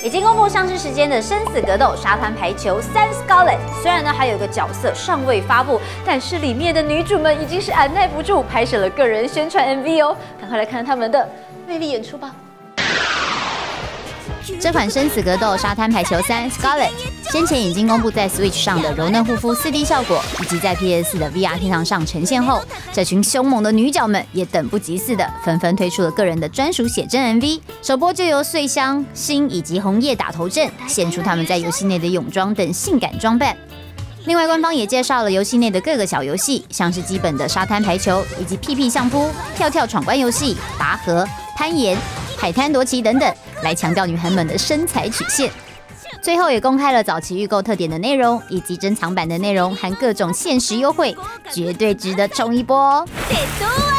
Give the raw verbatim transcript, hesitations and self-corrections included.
已经公布上市时间的《生死格斗沙滩排球三 Scarlet》，虽然呢还有一个角色尚未发布，但是里面的女主们已经是按耐不住，拍摄了个人宣传 M V 哦。赶快来看他们的魅力演出吧！ 这款生死格斗沙滩排球三 Scarlet 先前已经公布在 Switch 上的柔嫩护肤 四 D 效果，以及在 P S 四的 V R 天堂上呈现后，这群凶猛的女角们也等不及似的，纷纷推出了个人的专属写真 M V。首播就由穗香、星以及红叶打头阵，献出他们在游戏内的泳装等性感装扮。另外，官方也介绍了游戏内的各个小游戏，像是基本的沙滩排球，以及屁屁相扑、跳跳闯关游戏、拔河、攀岩、海滩夺旗等等。 来强调女孩们的身材曲线，最后也公开了早期预购特典的内容，以及珍藏版的内容，含各种限时优惠，绝对值得冲一波哦！